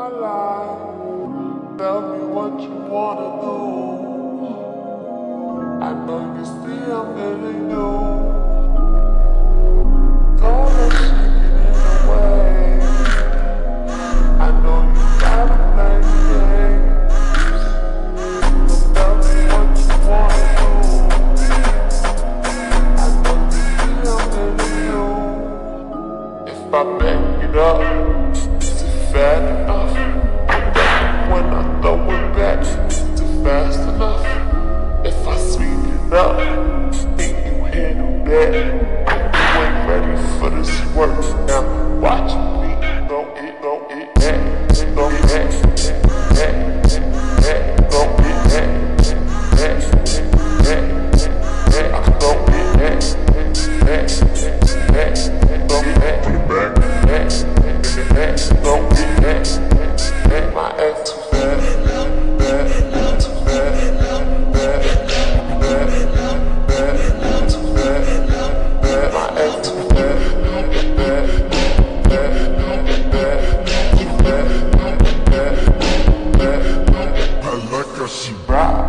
life. Tell me what you wanna know. I know you see I'm feeling you. Don't let shit get in the way. I know you gotta play the game. So tell me what you wanna know. I know you see I'm feeling you. If I back it up, is it fat enough? When I throw it back, is it fast enough? If I speed it up, think you handle that? You ain't ready for this work. Now watch me, don't it back, don't it back, don't it back, my ass too fast, too fast, too fast, my ass too fast, I like how she ride.